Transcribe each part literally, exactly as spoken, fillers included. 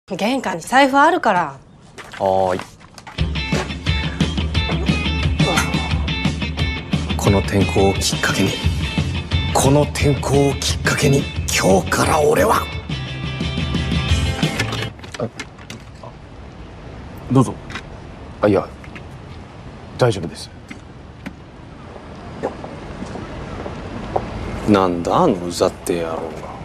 玄関に財布あるから。 はーい。この転校をきっかけにこの転校をきっかけに今日から俺はどうぞ。あ、いや大丈夫です。 なんだあのうざって野郎が。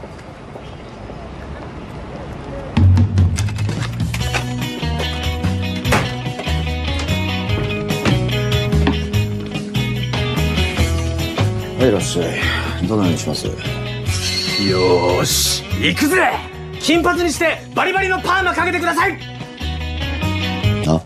はい、いらっしゃい。どのようにします？ よーし行くぜ。金髪にしてバリバリのパーマかけてください。 あ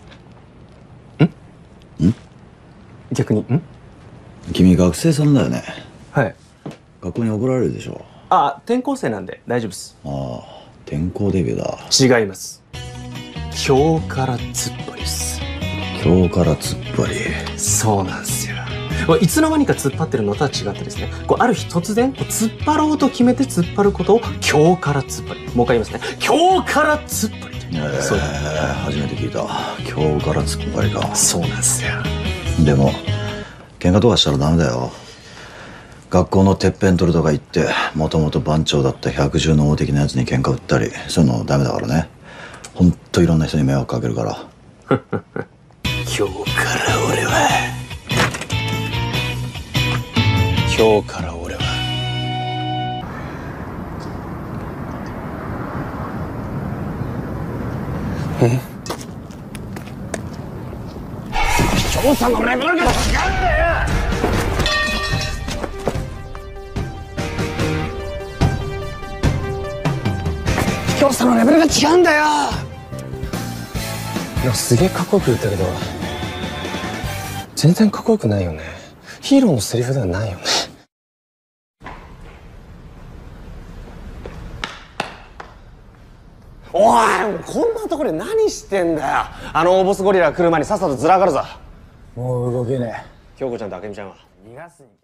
んん逆にん君学生さんだよね。 はい。 学校に怒られるでしょ。 あ、転校生なんで大丈夫です。 ああ、転校デビューだ。 違います。今日から突っ張りっす。 今日から突っ張り。 そうなんすよ。いつの間にか突っ張ってるのとは違ってですね、こうある日突然こう突っ張ろうと決めて突っ張ることを今日から突っ張り。もう一回言いますね。今日から突っ張り。 えー、 そう初めて聞いた。今日から突っ張りか。 そうなんすよ。 でも喧嘩とかしたらダメだよ。学校のてっぺん取るとか言ってもともと番長だった百獣の王的なやつに喧嘩売ったり、そういうのダメだからね。ほんといろんな人に迷惑かけるから。 今日から俺は今日から俺はうん調査のレベルが違うんだよ。調査のレベルが違うんだよ。 いやすげえかっこよく言ったけど全然かっこよくないよね。ヒーローのセリフではないよね。 おい、こんなところで何してんだよ。あの大ボスゴリラが来る前にさっさとずらがるぞ。 もう動けねえ。 京子ちゃんとあけみちゃんは逃がすに